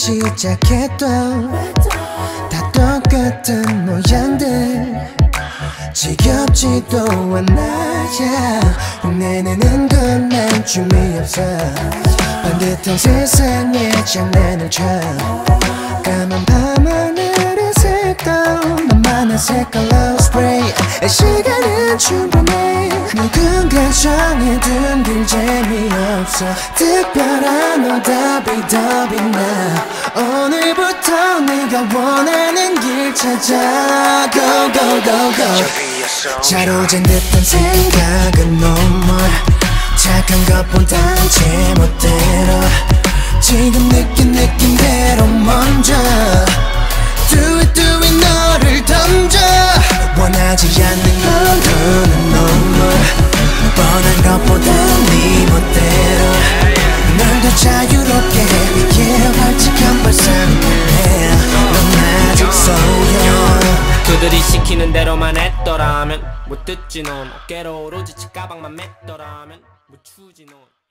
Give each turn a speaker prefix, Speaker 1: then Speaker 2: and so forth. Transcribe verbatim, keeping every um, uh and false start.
Speaker 1: 시작해도 다 똑같은 모양들 지겹지도 않아야 내내는 건 난 춤이 없어 반듯한 세상에 장난을 쳐 까만 밤하늘의 색도 너만의 색깔로 스프레이 시간은 충분해 누군가 정해둔 길 재미없어 특별한 오답이 더 빛나 오늘부터 네가 원하는 길 찾아 Go go go go 자로잡힌 듯한 생각은 너무 착한 것보단 제멋대로 지금 느낀 느낌대로 먼저 Do it do it 너를 던져 원하지 않는 너는 너무 뻔한 것보단 네 멋대로 널 더 자유롭게 yeah 활짝한 발상을 해넌 아직 소녀
Speaker 2: 그들이 시키는 대로만 했더라면 못 듣지 넌 어깨로 오로지 가방만 맸더라면 못 추지 넌